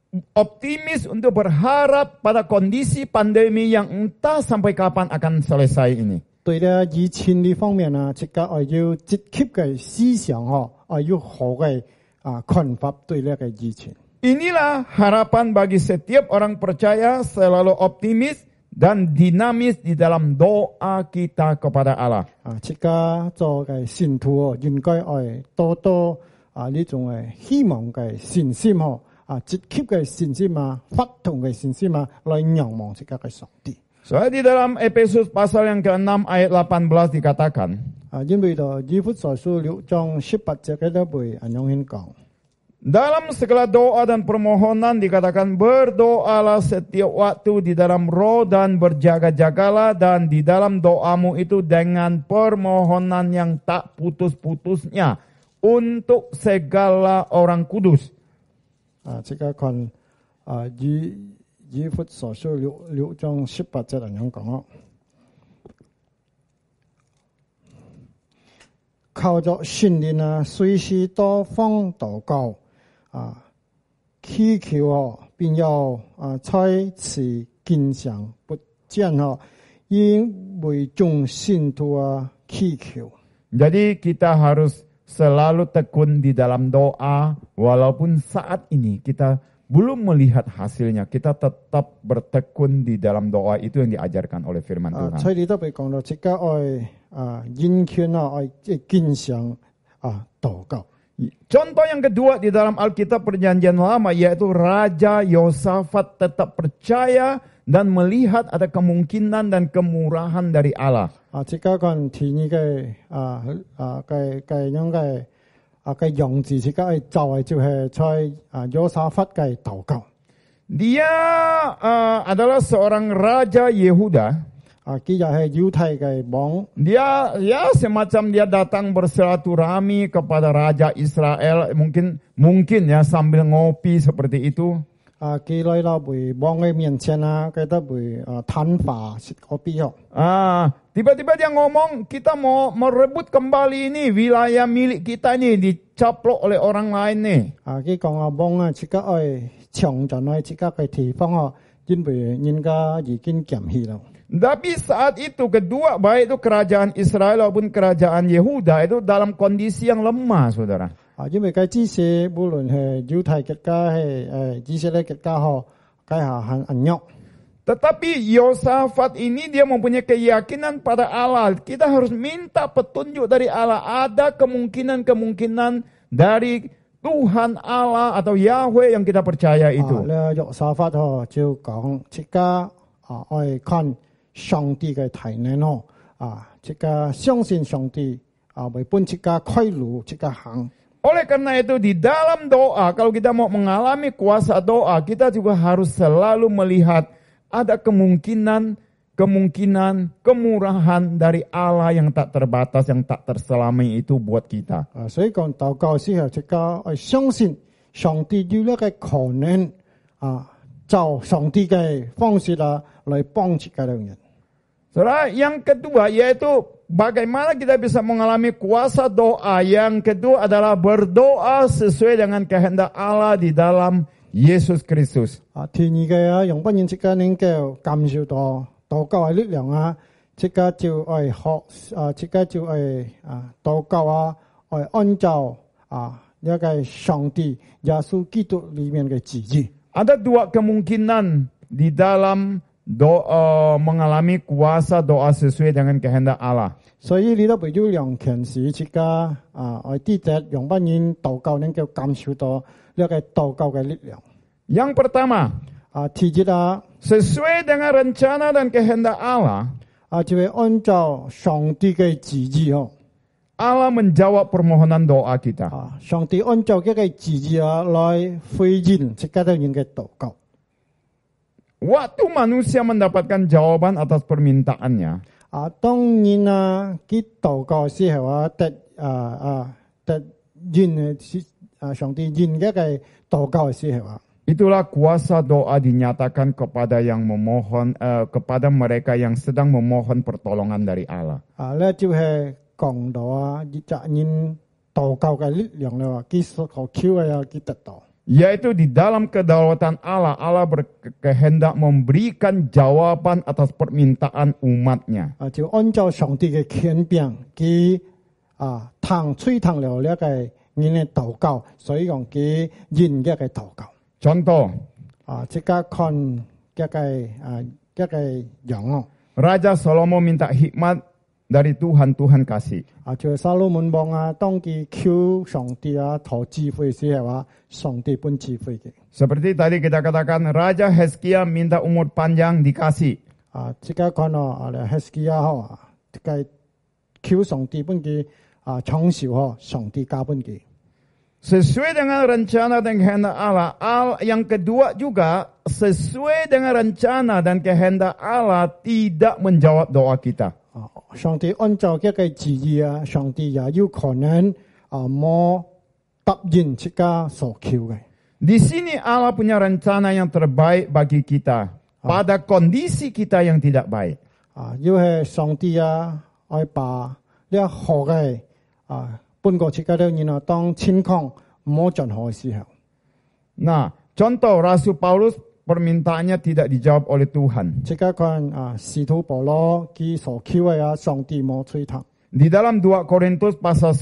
optimis untuk berharap pada kondisi pandemi yang entah sampai kapan akan selesai ini. 對咧疫情呢方面即刻要積極嘅思想要好嘅看法對呢個疫情 Inilah harapan bagi setiap orang percaya selalu optimis dan dinamis di dalam doa kita kepada Allah. 即刻做嘅信徒應該多多呢種嘅希望嘅信心積極嘅信心發動嘅信心來仰望即刻嘅上帝 Soalnya di dalam Efesus pasal yang ke-6 ayat 18 dikatakan, 因為到以弗所書6章18節嘅都會咁樣講 dalam segala doa dan permohonan dikatakan berdoalah setiap waktu di dalam roh dan berjaga-jagalah dan di dalam doamu itu dengan permohonan yang tak putus-putusnya untuk segala orang kudus. 即刻看以弗所書6章18節咁樣講靠着信念隨時多方禱告祈求並要再次堅強不堅因為眾信徒祈求 Jadi kita harus selalu tekun di dalam doa walaupun saat ini kita belum melihat hasilnya, kita tetap bertekun di dalam doa itu yang diajarkan oleh firman Tuhan. 所以你都被講到即刻殷勤堅強禱告 Contoh yang kedua di dalam Alkitab Perjanjian Lama yaitu Raja Yosafat tetap percaya dan melihat ada kemungkinan dan kemurahan dari Allah. 即刻講第二嘅用字，即刻就係在約沙法嘅禱告。 Dia adalah seorang Raja Yehuda. 佢又係猶太嘅王。 Dia semacam dia datang bersilaturahmi kepada Raja Israel, mungkin ya sambil ngopi seperti itu. 佢來到會王嘅面前佢都會談話食kopi Tiba-tiba dia ngomong, kita mau merebut kembali ini wilayah milik kita ini dicaplok oleh orang lain nih. 佢講王即刻搶盡即刻嘅地方因為人家已經減去啦。 Tapi saat itu kedua, baik itu kerajaan Israel maupun kerajaan Yehuda itu dalam kondisi yang lemah, saudara. 因為佢之前無論係猶太國家係以色列國家佢係很弱。 Tetapi Yosafat ini dia mempunyai keyakinan pada Allah. Kita harus minta petunjuk dari Allah. Ada kemungkinan-kemungkinan dari Tuhan Allah atau Yahweh yang kita percaya itu. Yosafat就講即刻我哋看上帝嘅提念即刻相信上帝為本即刻開路即刻行。 Oleh karena itu di dalam doa, kalau kita mau mengalami kuasa doa, kita juga harus selalu melihat ada kemungkinan kemurahan dari Allah yang tak terbatas, yang tak terselami itu buat kita. 所以講禱告時候，即刻相信上帝有呢個可能照上帝嘅方式來幫助嗰啲人。 Saudara, yang kedua yaitu bagaimana kita bisa mengalami kuasa doa. Yang kedua adalah berdoa sesuai dengan kehendak Allah di dalam Yesus Kristus. 第二嘅用不然即刻能夠感受到禱告嘅力量即個就愛學即個就愛禱告愛按照呢個上帝耶穌基督裡面嘅旨意。 Ada dua kemungkinan di dalam doa mengalami kuasa doa sesuai dengan kehendak Allah. 所以你都為咗兩件事，即個愛啲隻用不然禱告能夠感受到呢個禱告嘅力量。 Yang pertama, 第一 sesuai dengan rencana dan kehendak Allah, 就係按照上帝嘅旨意 Allah menjawab permohonan doa kita. 上帝按照呢個旨意來回應即個人嘅禱告。 Waktu manusia mendapatkan jawaban atas permintaannya, 當然佢禱告時候得應上帝應嘅禱告嘅時候 itulah kuasa doa dinyatakan kepada yang memohon kepada mereka yang sedang memohon pertolongan dari Allah. 呢就係講到責任禱告嘅力量啦，佢所求嘅佢得到。 Yaitu di dalam kedaulatan Allah, Allah berkehendak memberikan jawaban atas permintaan umatnya. 就按照上帝嘅權柄，佢吹聽了呢個人嘅禱告，所以講佢應嘅禱告。 Contoh, 即刻看一個樣 Raja Salomo minta hikmat dari Tuhan, Tuhan kasih. 就係撒羅門王當佢求上帝討智慧時候上帝本智慧嘅。 Seperti tadi kita katakan, Raja Hezkia minta umur panjang dikasih. 即刻看Hezkia 即係求上帝本嘅長壽上帝加本嘅。 Sesuai dengan rencana dan kehendak Allah. Yang kedua juga, sesuai dengan rencana dan kehendak Allah tidak menjawab doa kita. 上帝按照一個旨意上帝也有可能冇答應這個所求嘅。 Di sini Allah punya rencana yang terbaik bagi kita pada kondisi kita yang tidak baik. 要係上帝愛把呢好嘅半個這個人當情況冇盡好嘅時候。 Nah, contoh Rasul Paulus permintaannya tidak dijawab oleh Tuhan. 即刻看使徒保羅佢所求嘅上帝冇吹聽。 Di dalam 2 Korintus pasal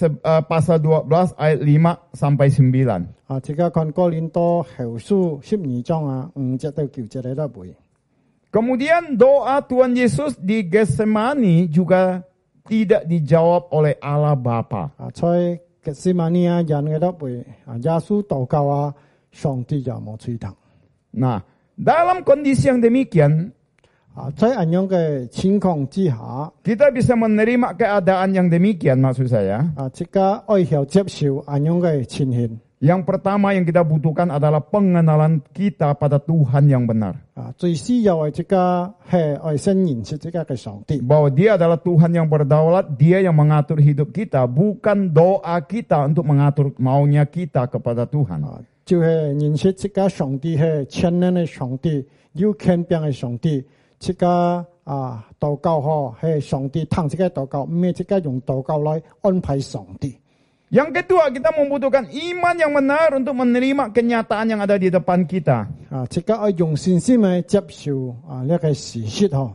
12 ayat 5 sampai 9. 即刻看哥林多後書12章5節到9節嚟背。 Kemudian doa Tuhan Yesus di Getsemani juga tidak dijawab oleh Allah Bapa. 在get西瑪尼人嘅得背，耶穌禱告上帝就冇吹聽。 Nah, dalam kondisi yang demikian, 在咁樣嘅情況之下， kita bisa menerima keadaan yang demikian, maksud saya. 即刻愛要接受咁樣嘅情形。 Yang pertama yang kita butuhkan adalah pengenalan kita pada Tuhan yang benar. 最需要嘅即個係愛先認識即個嘅上帝。 Bahwa dia adalah Tuhan yang berdaulat, dia yang mengatur hidup kita, bukan doa kita untuk mengatur maunya kita kepada Tuhan. 就係認識即個上帝係全能嘅上帝，有權柄嘅上帝。即個禱告係上帝聽即個禱告，唔係即個用禱告來安排上帝。 Yang kedua, kita membutuhkan iman yang benar untuk menerima kenyataan yang ada di depan kita. 即個愛用信心嚟接受呢個事實。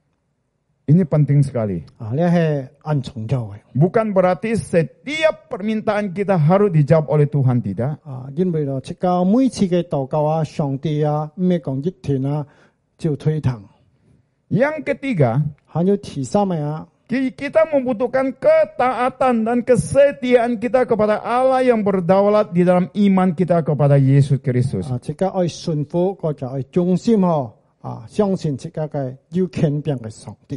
Ini penting sekali. 呢係很重要嘅。 Bukan berarti setiap permintaan kita harus dijawab oleh Tuhan, tidak. 因為即個每次嘅禱告上帝唔係講一天就推聽。 Yang ketiga, 還有第三嘅 kita membutuhkan ketaatan dan kesetiaan kita kepada Allah yang berdaulat di dalam iman kita kepada Yesus Kristus. 即個愛順服，或者愛忠心相信即個嘅有權柄嘅上帝。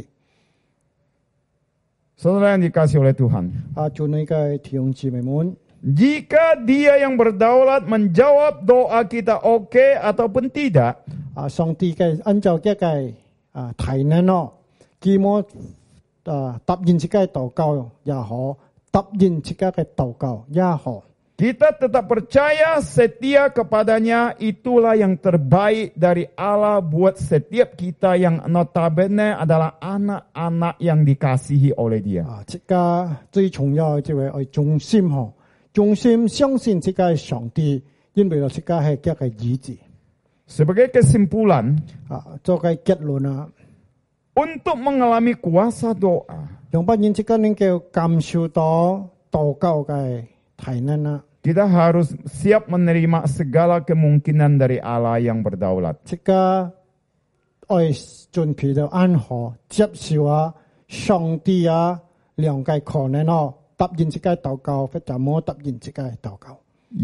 Saudara yang dikasih oleh Tuhan, 做你嘅弟兄姊妹們， jika Dia yang berdaulat menjawab doa kita oke ataupun tidak, 上帝嘅按照一個體能佢冇答應即個禱告也好，答應即個嘅禱告也好。 kita tetap percaya setia kepadanya, itulah yang terbaik dari Allah buat setiap kita yang notabene adalah anak-anak yang dikasihi oleh Dia. 即個最重要就係愛忠心忠心相信即個上帝，因為即個係一個意志。 Sebagai kesimpulan, 做個結論 untuk mengalami kuasa doa. 用不然即刻能夠感受到禱告嘅體能啦。 Kita harus siap menerima segala kemungkinan dari Allah yang berdaulat. 即刻愛準備到安好接受啊上帝啊兩個可能哦，答應即個禱告，或者冇答應即個禱告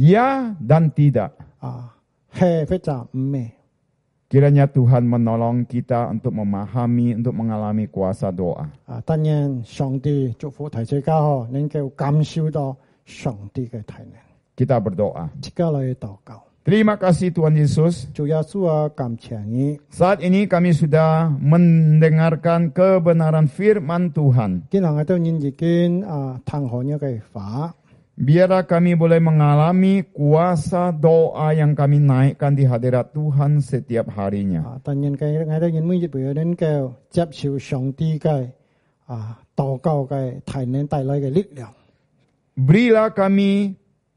Ya dan tidak. 啊，係或者唔係。 Kiranya Tuhan menolong kita untuk memahami, untuk mengalami kuasa doa. 啊，當然上帝祝福大家哦，能夠感受到上帝嘅體能。 Kita berdoa. 即刻來禱告， Terima kasih Tuhan Yesus. 主耶穌啊，感謝你。 Saat ini kami sudah mendengarkan kebenaran firman Tuhan. 今日我都已經啊，聽學一個法。 Biarlah kami boleh mengalami kuasa doa yang kami naikkan di hadirat Tuhan setiap harinya. 啊，當然嘅我都因每一輩能夠接受上帝嘅啊禱告嘅體能帶來嘅力量。 Berilah kami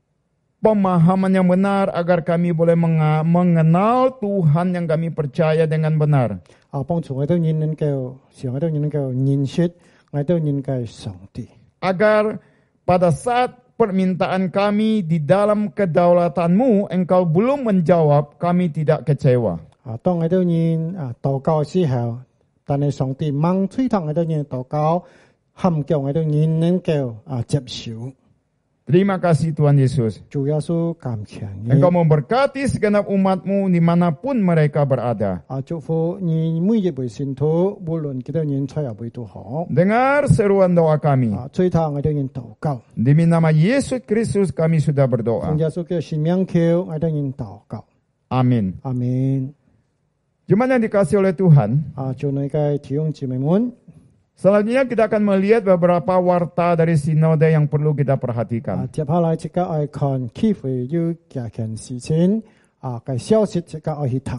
pemahaman yang benar agar kami boleh mengenal Tuhan yang kami percaya dengan benar. 啊，幫助我都能夠，使我都能夠認識，我都能夠上帝。 Agar pada saat permintaan kami di dalam kedaulatanmu, engkau belum menjawab, kami tidak kecewa. 啊，當我都認啊禱告嘅時候，但係上帝猛推託我都認禱告，喊叫我都認能夠啊接受。 Terima kasih Tuhan Yesus. 主耶穌感謝你。 Engkau memberkati segenap umatmu dimanapun mereka berada. 啊，祝福你每一位信徒，無論幾多年出入會都好。 Dengar seruan doa kami. 啊，最後我都認禱告。 Demi nama Yesus Kristus kami sudah 奉 berdoa. 耶穌嘅聖名求，我都認禱告。 Amin. 阿門。 Jemaat yang dikasih oleh Tuhan, 啊，祝你嘅弟兄姊妹們。 selanjutnya kita akan melihat beberapa warta dari sinode yang perlu kita 啊， perhatikan. 接下來即刻愛看機會要加強事情，啊嘅消息即刻愛去聽。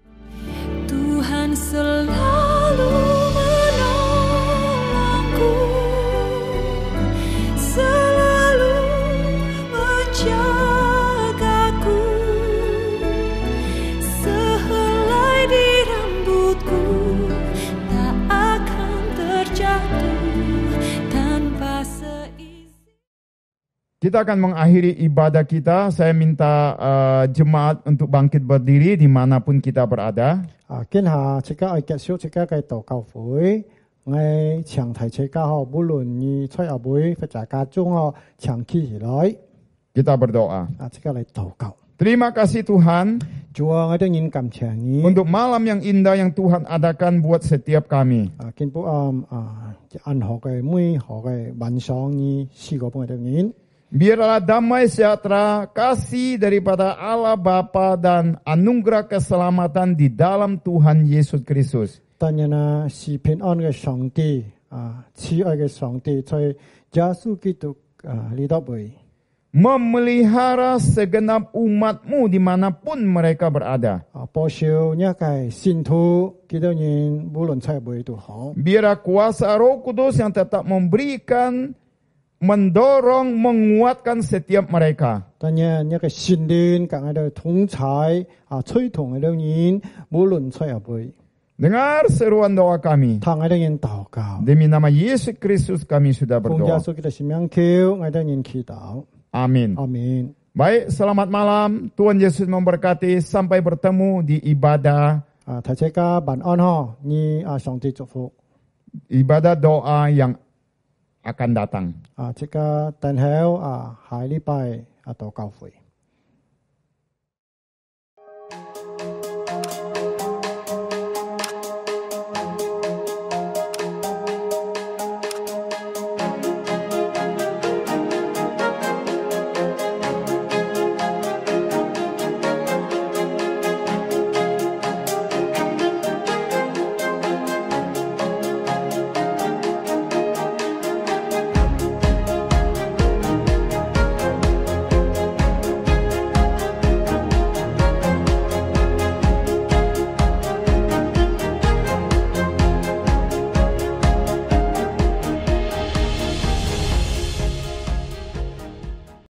Tuhan selalu menolongku, selalu menjagaku, sehelai di rambutku tak akan terjatuh tanpa seizin. Kita akan mengakhiri ibadah kita. Saya minta jemaat untuk bangkit berdiri dimanapun kita berada. 啊，今下即刻愛結束即刻嘅禱告會，我長提即刻嗬，無論你出入會或者家中嗬，長期起來， Kita berdoa. 啊，即刻嚟禱告。 Terima kasih Tuhan 主啊，我都應感謝你。 untuk malam yang indah yang Tuhan adakan buat setiap kami. 啊，見到安好嘅每好嘅晚上，你試過幫我哋應。 Biarlah damai sejahtera, kasih daripada Allah Bapa dan anugerah keselamatan di dalam Tuhan Yesus Kristus 當然啊，是平安嘅上帝啊，慈愛嘅上帝，在耶穌基督啊呢度會 memelihara segenap umatmu dimanapun mereka berada. 啊，保守一個信徒幾多人，無論出入會都好。 Biarlah kuasa Roh Kudus yang tetap memberikan, mendorong, menguatkan setiap mereka. 當然一個聖靈更加嘅統裁啊，催同嘅人，無論出入會， Dengar seruan doa kami. 聽我哋人禱告。 Demi nama Yesus Kristus kami sudah 奉耶 berdoa. 穌基督聖名求，我哋人祈禱。 Amin. 阿門。 Baik, selamat malam. Tuhan Yesus memberkati. Sampai bertemu di ibadah 啊，大家晚安嗬，你啊上帝祝福。 ibadah doa yang akan datang. 啊，即刻等候啊，下禮拜啊到教會。